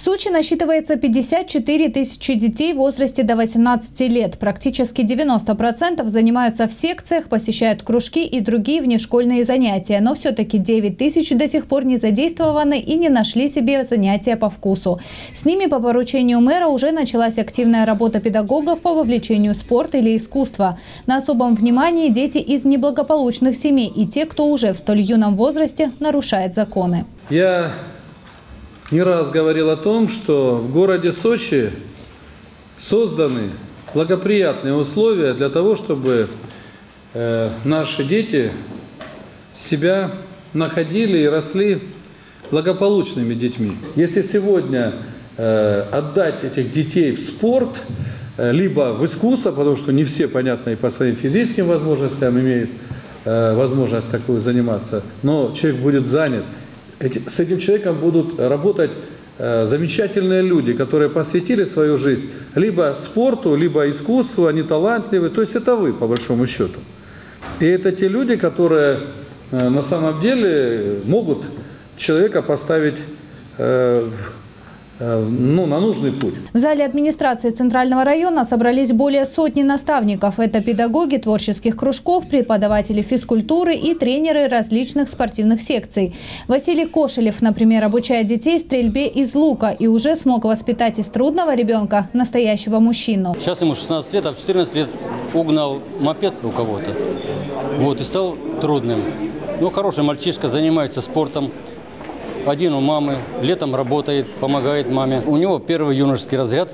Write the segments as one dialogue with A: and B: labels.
A: Сочи насчитывается 54 тысячи детей в возрасте до 18 лет. Практически 90% занимаются в секциях, посещают кружки и другие внешкольные занятия. Но все-таки 9 тысяч до сих пор не задействованы и не нашли себе занятия по вкусу. С ними по поручению мэра уже началась активная работа педагогов по вовлечению в спорт или искусство. На особом внимании дети из неблагополучных семей и те, кто уже в столь юном возрасте нарушает законы.
B: Я не раз говорил о том, что в городе Сочи созданы благоприятные условия для того, чтобы наши дети себя находили и росли благополучными детьми. Если сегодня отдать этих детей в спорт, либо в искусство, потому что не все, понятно, и по своим физическим возможностям имеют возможность такую заниматься, но человек будет занят. С этим человеком будут работать замечательные люди, которые посвятили свою жизнь либо спорту, либо искусству, они талантливые. То есть это вы, по большому счету. И это те люди, которые на самом деле могут человека поставить на нужный путь.
A: В зале администрации Центрального района собрались более сотни наставников. Это педагоги творческих кружков, преподаватели физкультуры и тренеры различных спортивных секций. Василий Кошелев, например, обучает детей стрельбе из лука и уже смог воспитать из трудного ребенка настоящего мужчину.
C: Сейчас ему 16 лет, а в 14 лет угнал мопед у кого-то. И стал трудным. Хороший мальчишка, занимается спортом. Один у мамы, летом работает, помогает маме. У него первый юношеский разряд.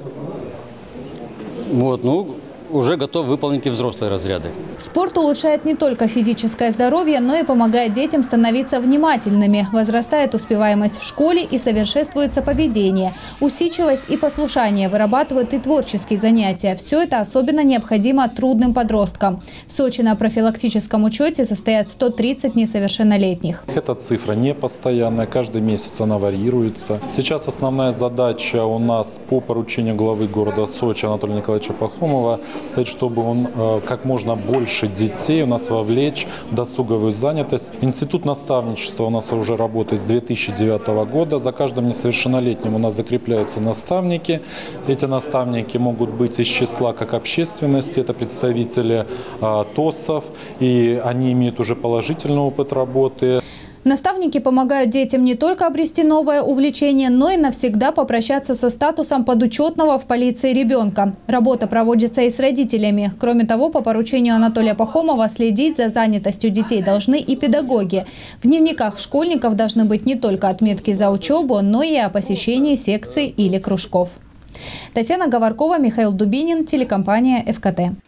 C: Уже готов выполнить и взрослые разряды.
A: Спорт улучшает не только физическое здоровье, но и помогает детям становиться внимательными. Возрастает успеваемость в школе и совершенствуется поведение. Усидчивость и послушание вырабатывают и творческие занятия. Все это особенно необходимо трудным подросткам. В Сочи на профилактическом учете состоят 130 несовершеннолетних.
D: Эта цифра не постоянная, каждый месяц она варьируется. Сейчас основная задача у нас по поручению главы города Сочи Анатолия Николаевича Пахомова стоит, чтобы он как можно больше детей у нас вовлечь в досуговую занятость. Институт наставничества у нас уже работает с 2009 года. За каждым несовершеннолетним у нас закрепляются наставники. Эти наставники могут быть из числа как общественности, это представители ТОСов, и они имеют уже положительный опыт работы.
A: Наставники помогают детям не только обрести новое увлечение, но и навсегда попрощаться со статусом подучетного в полиции ребенка. Работа проводится и с родителями. Кроме того, по поручению Анатолия Пахомова следить за занятостью детей должны и педагоги. В дневниках школьников должны быть не только отметки за учебу, но и о посещении секций или кружков. Татьяна Говоркова, Михаил Дубинин, телекомпания ФКТ.